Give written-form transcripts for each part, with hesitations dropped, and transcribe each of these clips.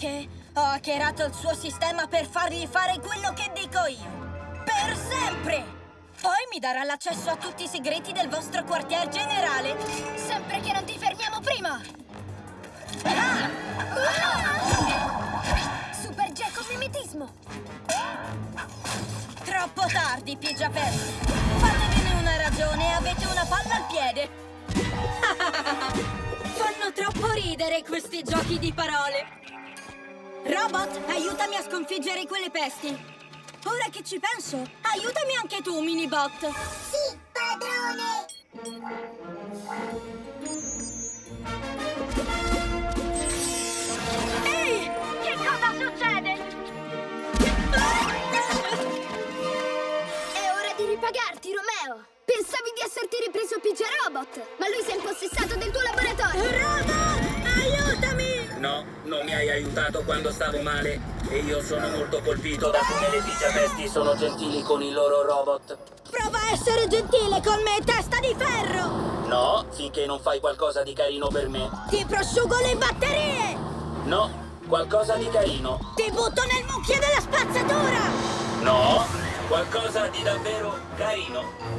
Perché ho hackerato il suo sistema per fargli fare quello che dico io. Per sempre! Poi mi darà l'accesso a tutti i segreti del vostro quartier generale. Sempre che non ti fermiamo prima! Super Gecko mimetismo! Troppo tardi, Pigiapesti. Fatevene una ragione e avete una palla al piede. Fanno troppo ridere questi giochi di parole. Robot, aiutami a sconfiggere quelle pesti. Ora che ci penso, aiutami anche tu, Minibot. Sì, padrone! Ehi! Che cosa succede? È ora di ripagarti, Romeo! Pensavi di esserti ripreso Pigia Robot, ma lui si è impossessato del tuo laboratorio! Robot, aiutami! No, non mi hai aiutato quando stavo male. E io sono molto colpito da come le Pigiapesti sono gentili con i loro robot. Prova a essere gentile con me, testa di ferro! No, finché non fai qualcosa di carino per me. Ti prosciugo le batterie! No, qualcosa di carino. Ti butto nel mucchio della spazzatura! No, qualcosa di davvero carino.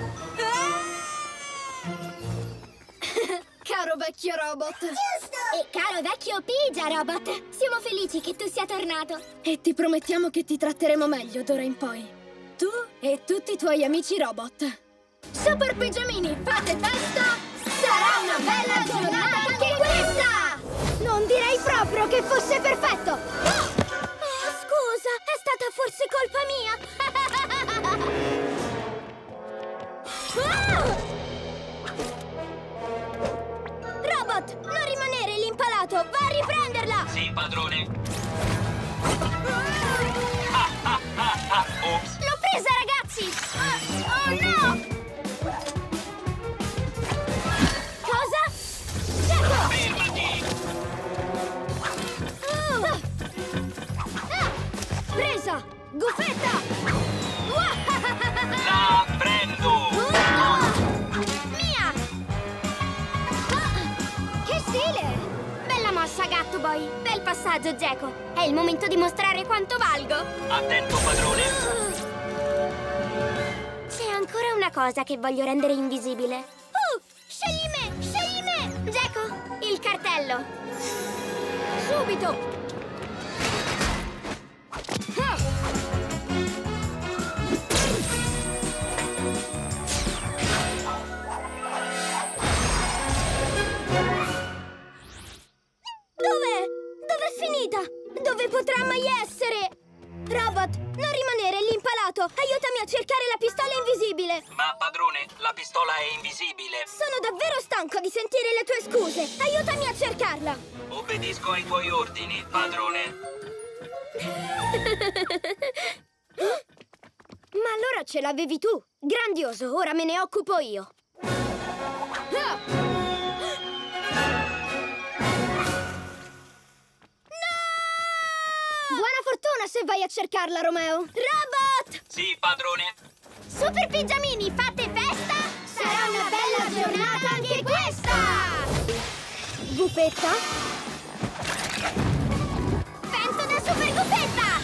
Caro vecchio robot! Giusto! E caro vecchio Pigia Robot! Siamo felici che tu sia tornato! E ti promettiamo che ti tratteremo meglio d'ora in poi. Tu e tutti i tuoi amici robot. Super Pigiamini, fate festa! Sarà una bella giornata anche questa! Non direi proprio che fosse perfetto! Oh, scusa, è stata forse colpa mia! Ah! Robot, non rimanere lì impalato! Va a riprenderla! Sì, padrone. Ops. L'ho presa, ragazzi! Oh no! Cosa? Gecko! Fermati! Presa! Gufetta! La prendo! Mia! Che stile! Bella mossa, Gatto Boy! Bel passaggio, Gecko! È il momento di mostrare quanto valgo! Attento, padrone! C'è ancora una cosa che voglio rendere invisibile. Scegli me! Scegli me! Gecko, il cartello! Subito! Dov'è? Dov'è finita? Dove potrà mai essere? Robot, non rimanere lì impalato! Aiutami a cercare la pistola invisibile! Ma, padrone, la pistola è invisibile. Sono davvero stanco di sentire le tue scuse! Aiutami a cercarla! Obbedisco ai tuoi ordini, padrone. Ma allora ce l'avevi tu! Grandioso, ora me ne occupo io! Buona fortuna se vai a cercarla, Romeo! Robot! Sì, padrone. Super Pigiamini, fate festa! Sarà una bella giornata anche questa! Gufetta? Vento da Super Gufetta!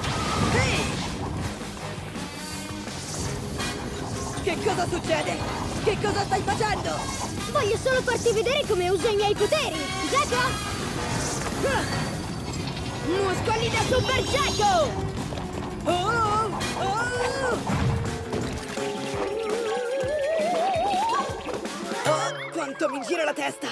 Che cosa succede? Che cosa stai facendo? Voglio solo farti vedere come uso i miei poteri! Gecko! Muscoli da Super Gecko! Oh! Oh, quanto mi gira la testa!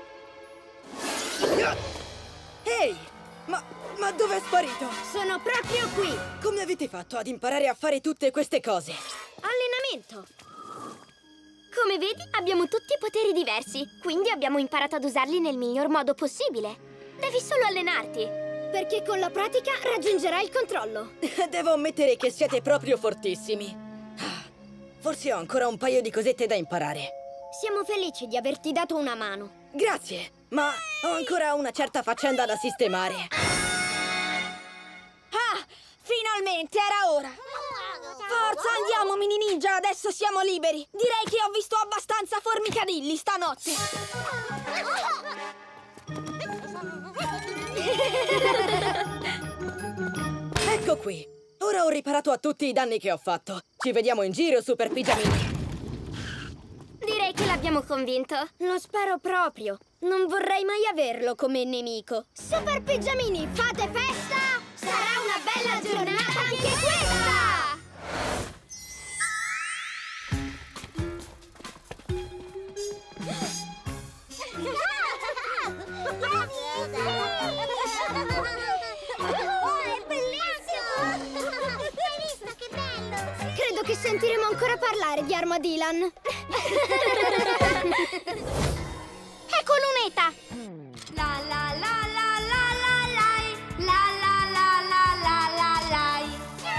Ehi! Ma dove è sparito? Sono proprio qui! Come avete fatto ad imparare a fare tutte queste cose? Allenamento! Come vedi, abbiamo tutti poteri diversi, quindi abbiamo imparato ad usarli nel miglior modo possibile. Devi solo allenarti. Perché con la pratica raggiungerai il controllo. Devo ammettere che siete proprio fortissimi. Forse ho ancora un paio di cosette da imparare. Siamo felici di averti dato una mano. Grazie, ma ho ancora una certa faccenda da sistemare. Ah, finalmente era ora! Forza, andiamo, mini ninja, adesso siamo liberi. Direi che ho visto abbastanza formicadilli stanotte. Ecco qui. Ora ho riparato a tutti i danni che ho fatto. Ci vediamo in giro, Super Pigiamini. Direi che l'abbiamo convinto. Lo spero proprio. Non vorrei mai averlo come nemico. Super Pigiamini, fate festa! Sarà una bella giornata anche questa! È bellissimo! Hai visto che bello? Credo che sentiremo ancora parlare di Armadillan. Ecco Lunetta! La la la la la la lai. La la la la la la lai.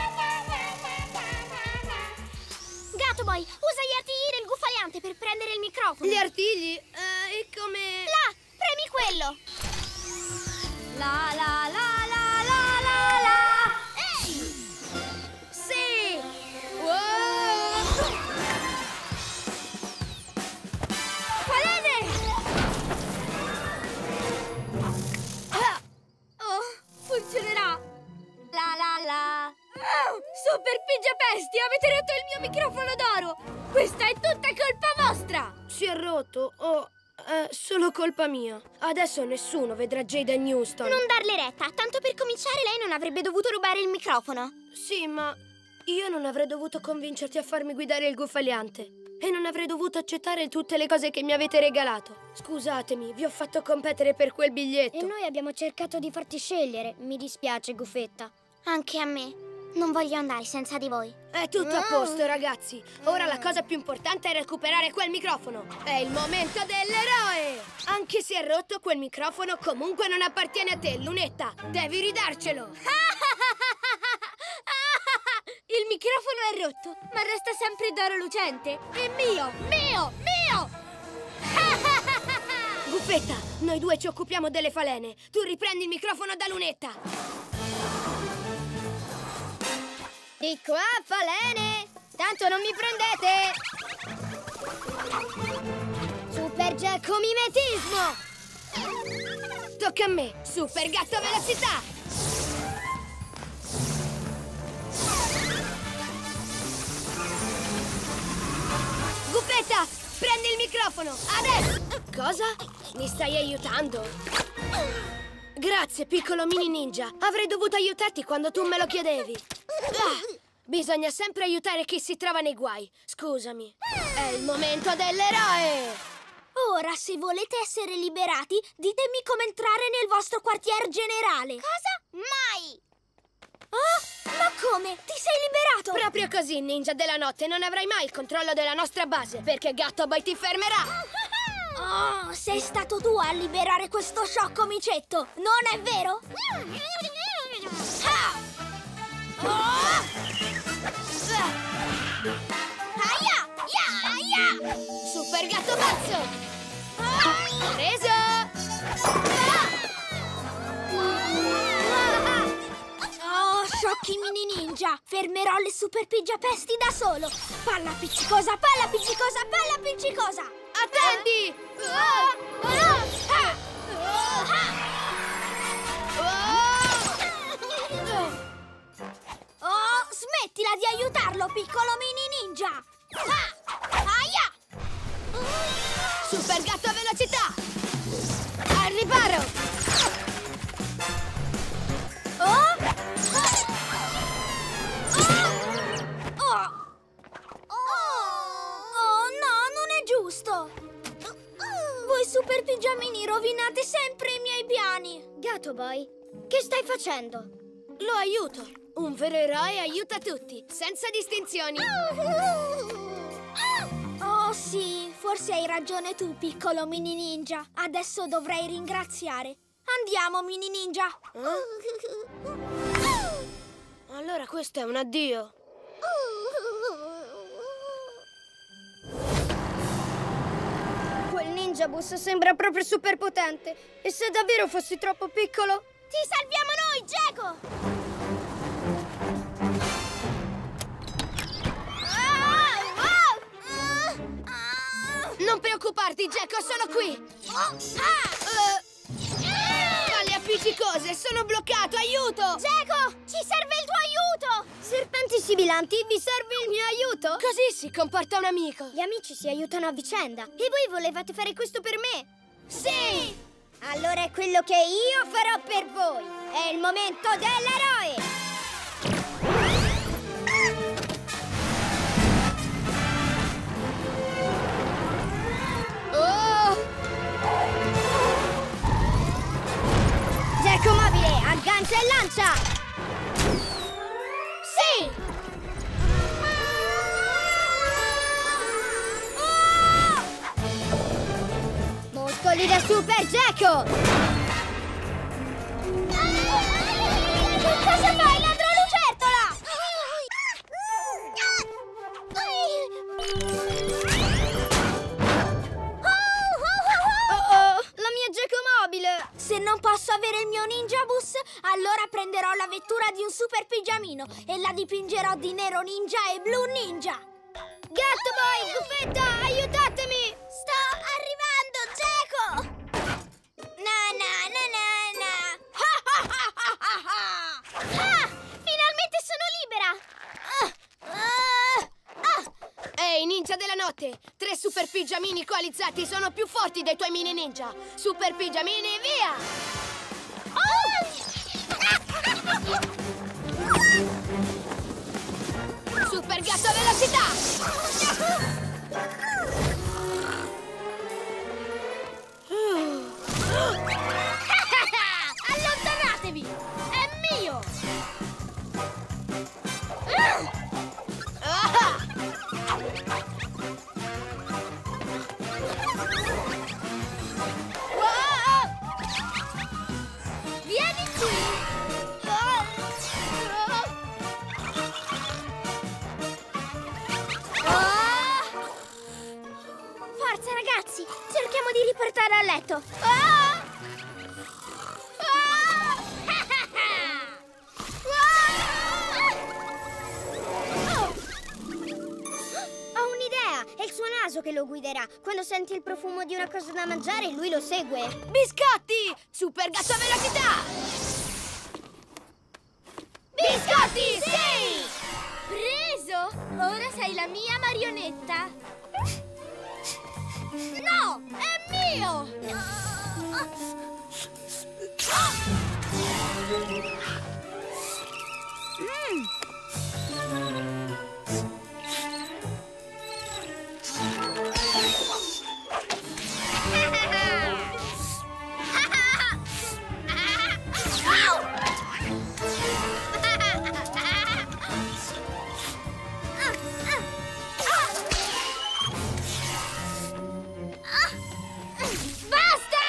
Gattoboy, usa gli artigli del Gufaliante per prendere il microfono. Gli artigli? E come... Là, premi quello. La la la la la la la. Ehi! Sì! Wow! Falene! Oh, funzionerà! La la la! Oh, Super Pigiapesti, avete rotto il mio microfono d'oro! Questa è tutta colpa vostra! Si è rotto, è solo colpa mia. Adesso nessuno vedrà Jaden Houston. Non darle retta, tanto per cominciare lei non avrebbe dovuto rubare il microfono. Sì, ma io non avrei dovuto convincerti a farmi guidare il Gufaliante. E non avrei dovuto accettare tutte le cose che mi avete regalato. Scusatemi, vi ho fatto competere per quel biglietto. E noi abbiamo cercato di farti scegliere. Mi dispiace, Gufetta. Anche a me. Non voglio andare senza di voi. È tutto a posto, ragazzi. Ora la cosa più importante è recuperare quel microfono. È il momento dell'eroe! Anche se è rotto, quel microfono comunque non appartiene a te, Lunetta. Devi ridarcelo. Il microfono è rotto, ma resta sempre d'oro lucente. È mio, mio, mio! Gufetta, noi due ci occupiamo delle falene. Tu riprendi il microfono da Lunetta. Di qua, falene! Tanto non mi prendete! Super Gecko mimetismo! Tocca a me, Super Gatto Velocità! Gufetta, prendi il microfono, adesso! Cosa? Mi stai aiutando? Grazie, piccolo mini ninja. Avrei dovuto aiutarti quando tu me lo chiedevi. Bisogna sempre aiutare chi si trova nei guai. Scusami. È il momento dell'eroe! Ora, se volete essere liberati, ditemi come entrare nel vostro quartier generale. Cosa? Mai! Ah, ma come? Ti sei liberato? Proprio così, ninja della notte. Non avrai mai il controllo della nostra base, perché Gattoboy ti fermerà! Oh, sei stato tu a liberare questo sciocco micetto, non è vero? Aia! Aia! Super Gatto Pazzo! Preso! Oh, sciocchi mini ninja! Fermerò le super pigiapesti da solo! Palla appiccicosa, palla appiccicosa, palla appiccicosa! Attenti! Oh, smettila di aiutarlo, piccolo mini ninja! Aia! Super Gatto a velocità! Al riparo! Oh! Oh no, non è giusto! Voi super pigiamini rovinate sempre i miei piani! Gattoboy, che stai facendo? Lo aiuto! Un vero eroe aiuta tutti, senza distinzioni! Oh sì, forse hai ragione tu, piccolo mini ninja. Adesso dovrei ringraziare. Andiamo, mini ninja! Allora questo è un addio! Quel ninja bus sembra proprio super potente. E se davvero fossi troppo piccolo? Ti salviamo noi, Gecko! Non preoccuparti, Gecko, sono qui! Oh, Falli appiccicose! Sono bloccato! Aiuto! Geco, ci serve il tuo aiuto! Serpenti sibilanti, vi serve il mio aiuto? Così si comporta un amico! Gli amici si aiutano a vicenda. E voi volevate fare questo per me? Sì! Allora è quello che io farò per voi! È il momento dell'eroe! Geco mobile, aggancia e lancia! Sì! Muscoli da Super Geco! Cosa fai, ladro lucertola? La mia Geco mobile! Se non posso avere il mio Ninja Bus, allora prenderò la vettura di un super pigiamino e la dipingerò di nero ninja e blu ninja! Gatto Boy, Gufetta, aiutatemi! Sto arrivando, Geco! Na na na na na! Ah, finalmente sono libera! Ehi, ninja della notte! 3 super pigiamini coalizzati sono più forti dei tuoi mini ninja! Super pigiamini, via! Super gatto a velocità! Allontanatevi! È mio! Vieni qui! Forza ragazzi, cerchiamo di riportare a letto. Ho un'idea, è il suo naso che lo guiderà. Quando senti il profumo di una cosa da mangiare, lui lo segue. Biscotti! Super gatto a velocità! Biscotti, sì! Preso! Ora sei la mia marionetta. No! È mio! Basta!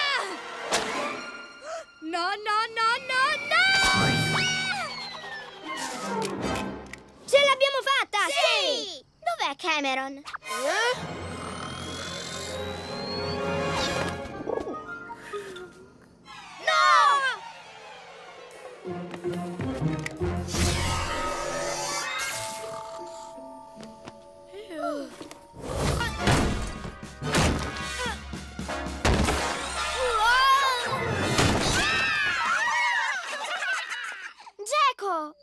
No, no, no, no, no! Ce l'abbiamo fatta! Sì! Dov'è Cameron? Geco!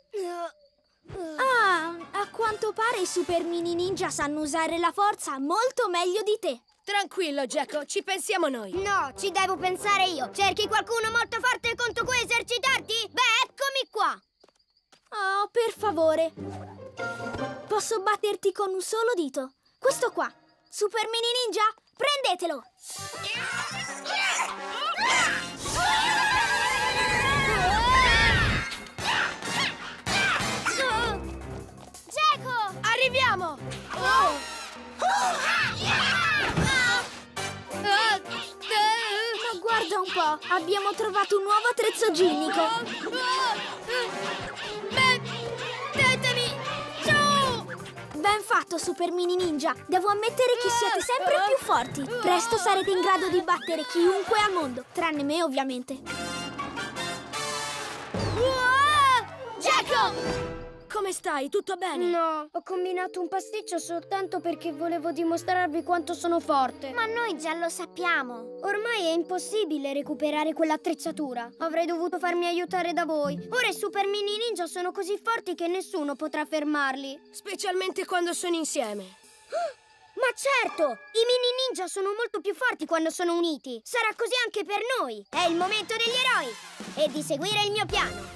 A quanto pare i super mini ninja sanno usare la forza molto meglio di te. Tranquillo, Geco, ci pensiamo noi. No, ci devo pensare io. Cerchi qualcuno molto forte contro cui esercitarti? Beh, eccomi qua. Oh, per favore. Posso batterti con un solo dito. Questo qua. Super mini ninja, prendetelo. Geco! Arriviamo! Ma guarda un po', abbiamo trovato un nuovo attrezzo ginnico. Mettetemi giù! Ben fatto, Super Mini Ninja. Devo ammettere che siete sempre più forti. Presto sarete in grado di battere chiunque al mondo, tranne me, ovviamente. Geco! come stai? Tutto bene? No, ho combinato un pasticcio soltanto perché volevo dimostrarvi quanto sono forte. Ma noi già lo sappiamo. Ormai è impossibile recuperare quell'attrezzatura. Avrei dovuto farmi aiutare da voi. Ora i Super Mini Ninja sono così forti che nessuno potrà fermarli. Specialmente quando sono insieme. Ma certo! I Mini Ninja sono molto più forti quando sono uniti. Sarà così anche per noi. È il momento degli eroi e di seguire il mio piano.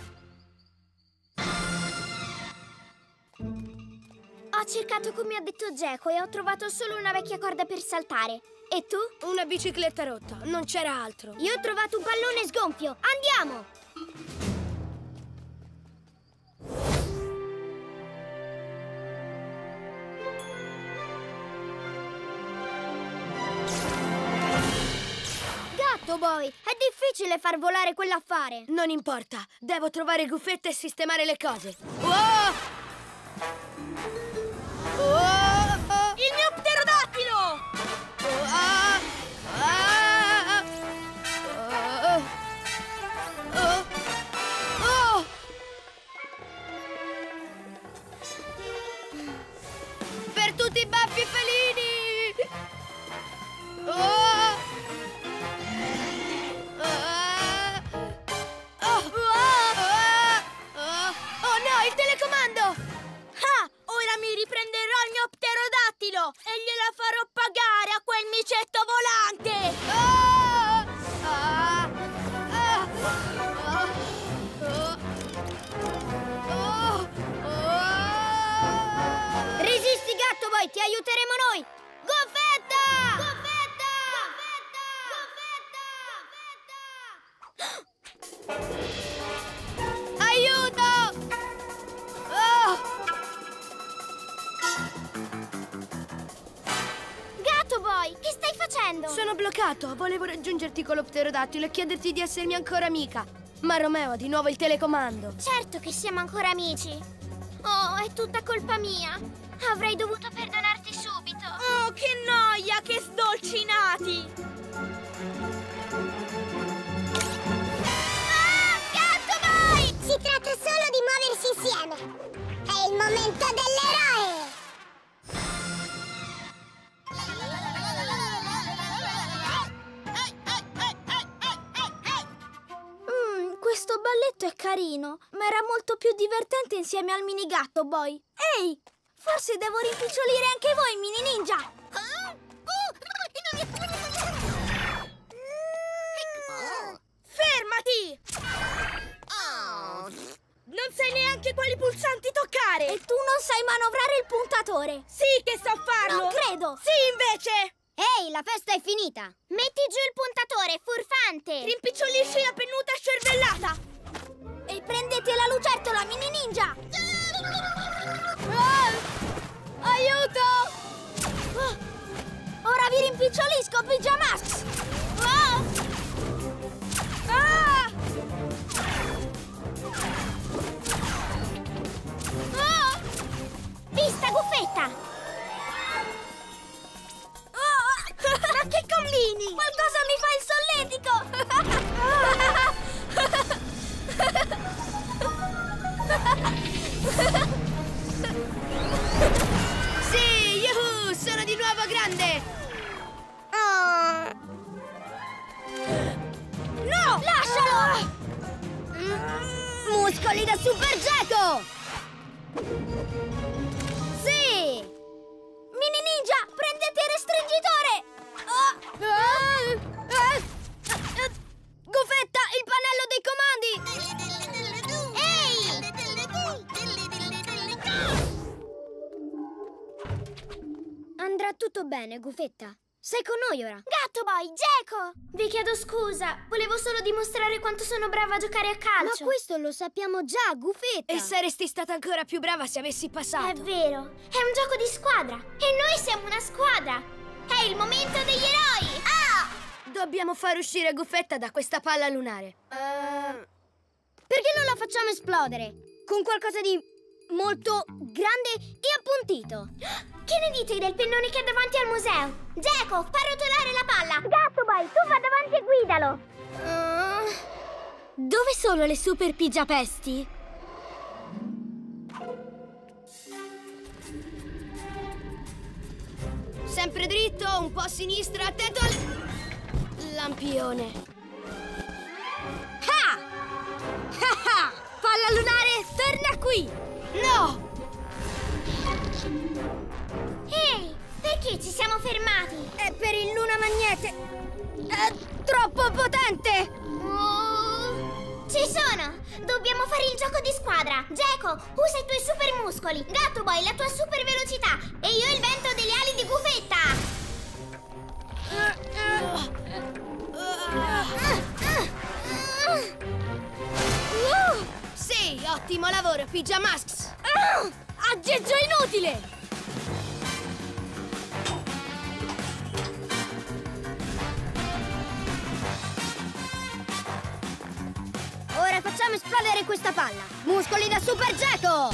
Ho cercato come ha detto Geco e ho trovato solo una vecchia corda per saltare. E tu? Una bicicletta rotta, non c'era altro. Io ho trovato un pallone sgonfio. Andiamo! Gatto Boy, è difficile far volare quell'affare. Non importa, devo trovare Goofetta e sistemare le cose. Wow! Il mio pterodattilo! Per tutti i baffi felini! Oh no, il telecomando! Ah! Ora mi riprenderò il mio pterodattilo e gliela farò pagare a quel micetto volante! Resisti, Gatto Boy, ti aiuteremo noi! Goofetta! Goofetta! Goofetta! Aiuto! Oh! Gatto Boy, che stai facendo? Sono bloccato. Volevo raggiungerti con lo pterodattilo e chiederti di essermi ancora amica. Ma Romeo ha di nuovo il telecomando. Certo che siamo ancora amici. Oh, è tutta colpa mia. Avrei dovuto perdonarti subito. Oh, che noia, che sdolcinati! Ah, Gatto Boy! Si tratta solo di muoversi insieme. È il momento dell'eroe! Questo balletto è carino, ma era molto più divertente insieme al mini Gatto Boy. Ehi, forse devo rimpicciolire anche voi, mini ninja! Fermati! Non sai neanche quali pulsanti toccare! E tu non sai manovrare il puntatore! Sì che so farlo! Non credo! Sì, invece! Ehi, la festa è finita! Metti giù il puntatore, furfante! Rimpicciolisci la pennuta scervellata! E prendete la lucertola, mini ninja! Aiuto! Ora vi rimpicciolisco, Pijamax! Vista, Goofetta! Ma che combini? Qualcosa mi fa il solletico! Sì, yuhu! Sono di nuovo grande! No! Lascialo! Muscoli da Super Geco! Sì! Mini ninja, prendete il restringitore! Goofetta, il pannello dei comandi! Ehi! Andrà tutto bene, Goofetta. Sei con noi ora. Gatto Boy, Geco! Vi chiedo scusa. Volevo solo dimostrare quanto sono brava a giocare a calcio. Ma questo lo sappiamo già, Goofetta. E saresti stata ancora più brava se avessi passato. È vero. È un gioco di squadra. E noi siamo una squadra. È il momento degli eroi. Ah! Dobbiamo far uscire Goofetta da questa palla lunare. Perché non la facciamo esplodere? Con qualcosa di molto grande e appuntito. Che ne dite del pennone che è davanti al museo? Geco, fa rotolare la palla! Gatto Boy, tu va davanti e guidalo! Dove sono le super pigiapesti? sempre dritto, un po' a sinistra, attento al... lampione. Ah! Ah! Palla lunare, torna qui! No! Ehi, perché ci siamo fermati? È per il Luna Magnete! È troppo potente! Ci sono! Dobbiamo fare il gioco di squadra! Geco, usa i tuoi super muscoli! Gatto Boy, la tua super velocità! E io il vento delle ali di Gufetta! Sì, ottimo lavoro, Pyjamasks! Aggeggio inutile! Ora facciamo esplodere questa palla! Muscoli da Super Geco!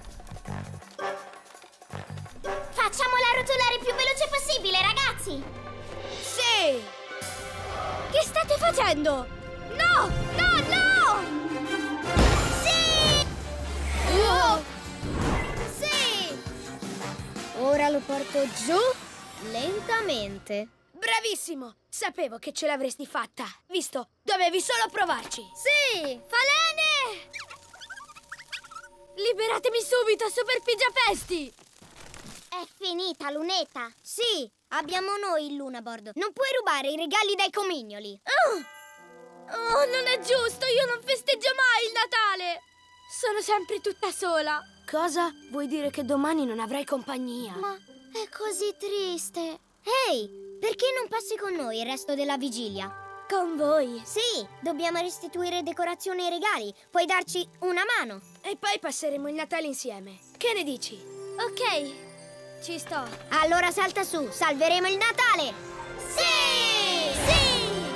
Facciamola rotolare più veloce possibile, ragazzi! Sì! Che state facendo? No! No, no! Sì! Oh! Sì! Ora lo porto giù lentamente. Bravissimo! Sapevo che ce l'avresti fatta. Visto, dovevi solo provarci. Sì! Falene! Liberatemi subito, Super Pigiapesti! È finita, Lunetta! Sì, abbiamo noi il Lunaboard. Non puoi rubare i regali dai comignoli. Oh, non è giusto, io non festeggio mai il Natale! Sono sempre tutta sola. Cosa? Vuoi dire che domani non avrai compagnia? Ma è così triste. Ehi, perché non passi con noi il resto della vigilia? Con voi? Sì, dobbiamo restituire decorazioni e regali. Puoi darci una mano? E poi passeremo il Natale insieme. Che ne dici? Ok, ci sto. Allora salta su, salveremo il Natale! Sì! Sì!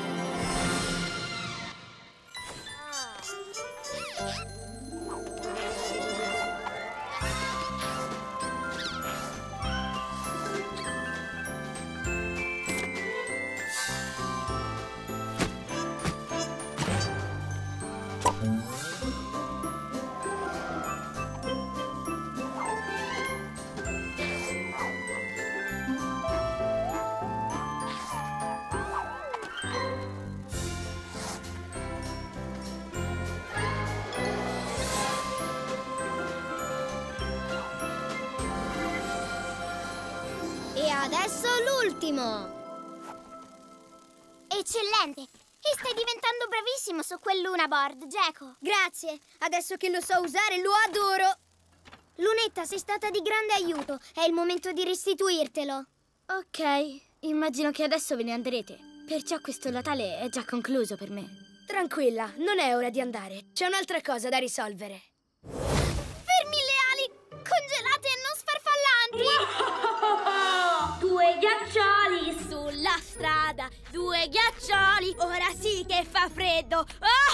E adesso l'ultimo! Eccellente! E stai diventando bravissimo su quel Lunaboard, Geco! Grazie, adesso che lo so usare lo adoro! Lunetta, sei stata di grande aiuto, è il momento di restituirtelo. Ok, immagino che adesso ve ne andrete, perciò questo Natale è già concluso per me. Tranquilla, non è ora di andare. C'è un'altra cosa da risolvere. Fermi le ali, congelate e non sfarfallanti! 2 ghiaccioli sulla strada, 2 ghiaccioli, ora sì che fa freddo.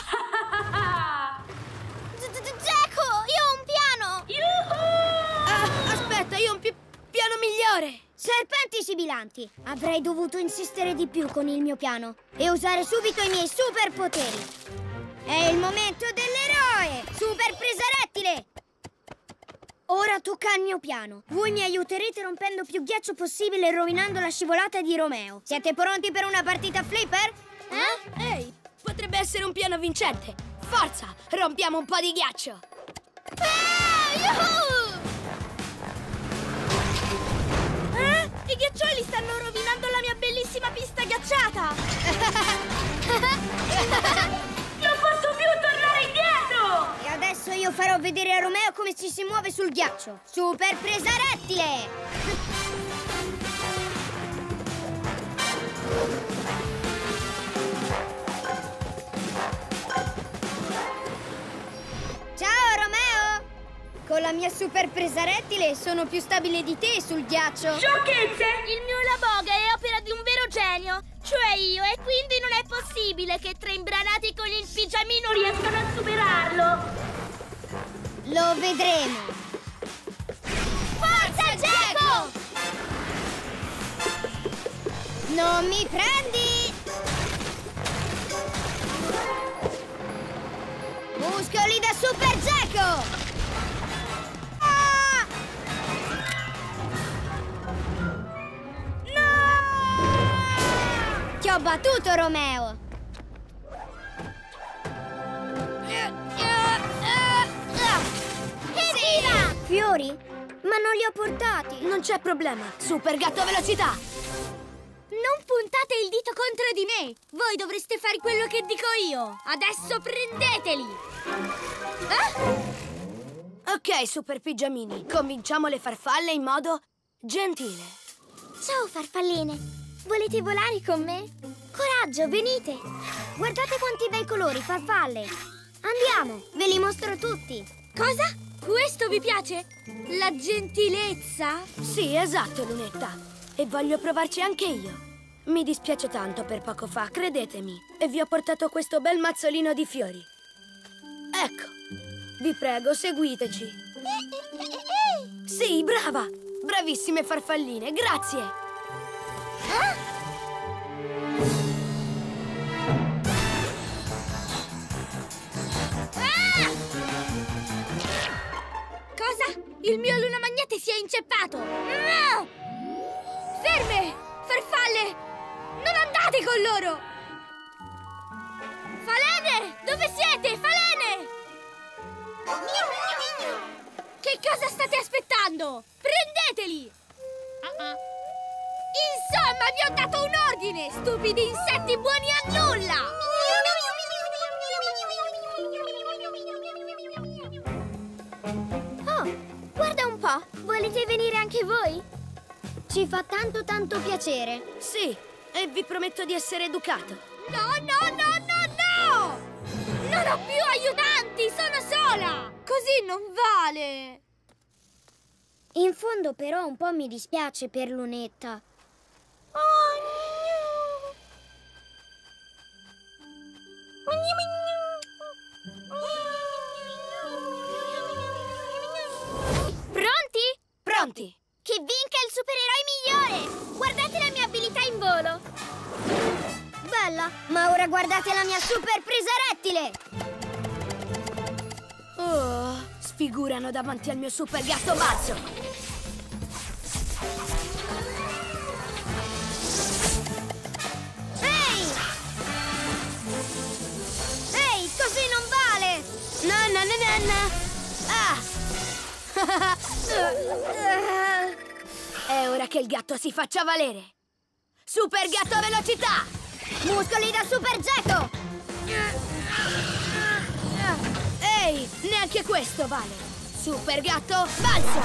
Geco, io ho un piano! Aspetta, io ho un piano migliore. Serpenti sibilanti! Avrei dovuto insistere di più con il mio piano e usare subito i miei superpoteri. È il momento dell'eroe! Super presa rettile! Ora tocca al mio piano. Voi mi aiuterete rompendo più ghiaccio possibile e rovinando la scivolata di Romeo. Siete pronti per una partita flipper? Ehi, potrebbe essere un piano vincente. Forza, rompiamo un po' di ghiaccio. Yuhu! I ghiaccioli stanno rovinando la mia bellissima pista ghiacciata! Non posso più tornare indietro! E adesso io farò vedere a Romeo come ci si muove sul ghiaccio. Super presa rettile! Ciao Romeo! Con la mia super presa rettile sono più stabile di te sul ghiaccio. Sciocchezze! Il mio Laboga è opera di un vero genio, cioè io, e quindi non è possibile che 3 imbranati con il pigiamino riescano a superarlo. Lo vedremo. Forza Geco! Non mi prendi! Muscoli da Super Geco! Ti ho battuto, Romeo! Evviva! Fiori? Ma non li ho portati! Non c'è problema. Super gatto velocità! Non puntate il dito contro di me! Voi dovreste fare quello che dico io! Adesso prendeteli! Ok, super pigiamini. Convinciamo le farfalle in modo gentile. Ciao, farfalline! Volete volare con me? Coraggio, venite! Guardate quanti bei colori, farfalle! Andiamo, ve li mostro tutti! Cosa? Questo vi piace? La gentilezza? Sì, esatto, Lunetta. E voglio provarci anche io. Mi dispiace tanto per poco fa, credetemi. E vi ho portato questo bel mazzolino di fiori. Ecco, vi prego, seguiteci. Sì, brava! Bravissime farfalline, grazie! Cosa? Il mio lunamagnete si è inceppato! No! Ferme! Farfalle! Non andate con loro! Falene! Dove siete? Falene! Che cosa state aspettando? Prendeteli! Insomma, vi ho dato un ordine! Stupidi insetti buoni a nulla! Oh, guarda un po'! Volete venire anche voi? Ci fa tanto piacere! Sì, e vi prometto di essere educato. No! Non ho più aiutanti! Sono sola! Così non vale! In fondo però un po' mi dispiace per Lunetta. Pronti? Pronti? Che vinca il supereroe migliore! Guardate la mia abilità in volo! Bella, ma ora guardate la mia super presa rettile! Oh, sfigurano davanti al mio super gatto balzo! Ehi! Ehi, così non vale! No! Ah! È ora che il gatto si faccia valere! Super gatto velocità! Muscoli da Super Gecko! Ehi, neanche questo vale! Super gatto balzo!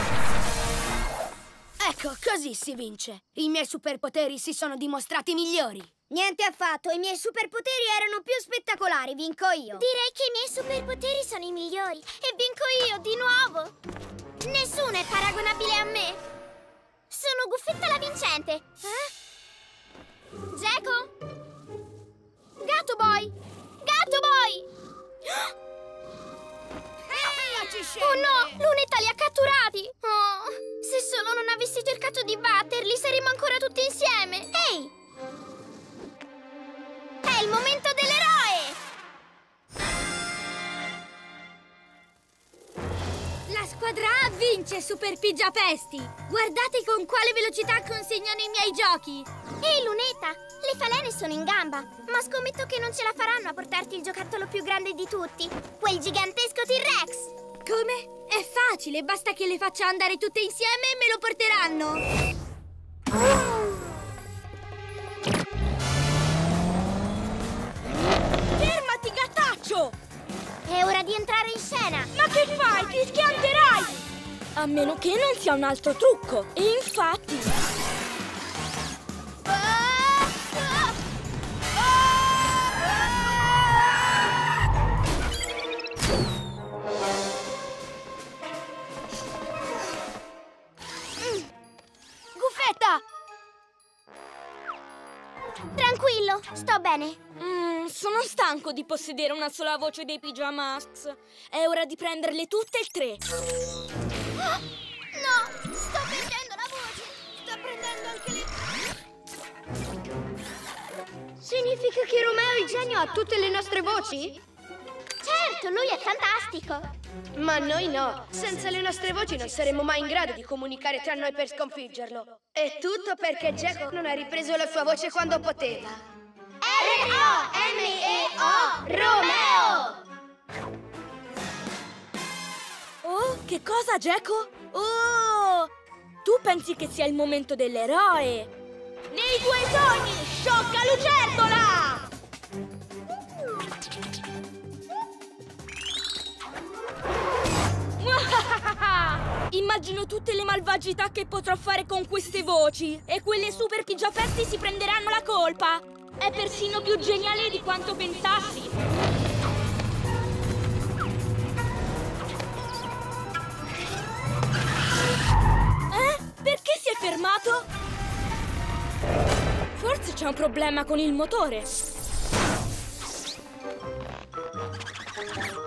Ecco, così si vince! I miei superpoteri si sono dimostrati migliori! Niente affatto, i miei superpoteri erano più spettacolari, vinco io! Direi che i miei superpoteri sono i migliori e vinco io di nuovo! Nessuno è paragonabile a me! Sono Guffetta la vincente! Gecko? Gatto Boy! Gatto Boy! Oh no! Lunetta li ha catturati! Oh, se solo non avessi cercato di batterli, saremmo ancora tutti insieme! Ehi! È il momento dell'eroe! La squadra A vince, Super Pigiapesti! Guardate con quale velocità consegnano i miei giochi! Ehi, Lunetta! Le falene sono in gamba, ma scommetto che non ce la faranno a portarti il giocattolo più grande di tutti, quel gigantesco T-Rex! Come? È facile, basta che le faccia andare tutte insieme e me lo porteranno! Fermati, gattaccio! È ora di entrare in scena! Ma che fai? Ti schianterai! A meno che non sia un altro trucco. E infatti... Guffetta! Tranquillo, sto bene. sono stanco di possedere una sola voce dei Pyjamasks. È ora di prenderle tutte e tre. No, sto perdendo la voce. Sto prendendo anche le... Significa che Romeo il genio ha tutte le nostre voci? Certo, lui è fantastico. Ma noi no. Senza le nostre voci non saremmo mai in grado di comunicare tra noi per sconfiggerlo. E tutto perché Gecko non ha ripreso la sua voce quando poteva. R-O-M-E-O! Romeo! Oh, che cosa, Geco? Oh! Tu pensi che sia il momento dell'eroe? Nei tuoi sogni, sciocca lucertola! Immagino tutte le malvagità che potrò fare con queste voci e quelle super pigiafesti si prenderanno la colpa. È persino più geniale di quanto pensassi. Perché si è fermato? Forse c'è un problema con il motore.